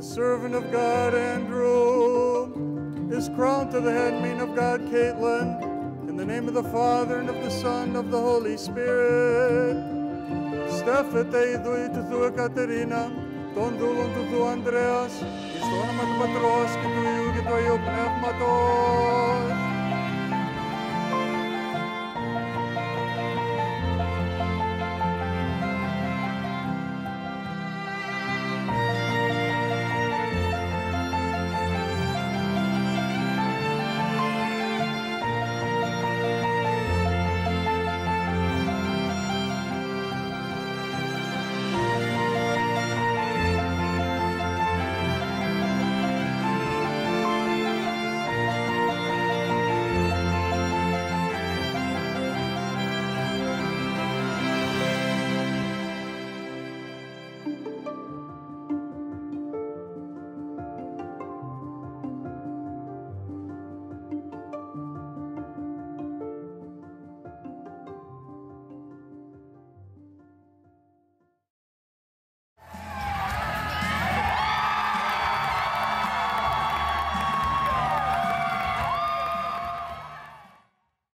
servant of God, Andrew, is crowned to the handmaid of God, Caitlin, in the name of the Father, and of the Son, and of the Holy Spirit. Stefete idui tutu Ekaterina, ton dulon tutu Andreas, istona magpatros, kituyu, kituyu pneumatos.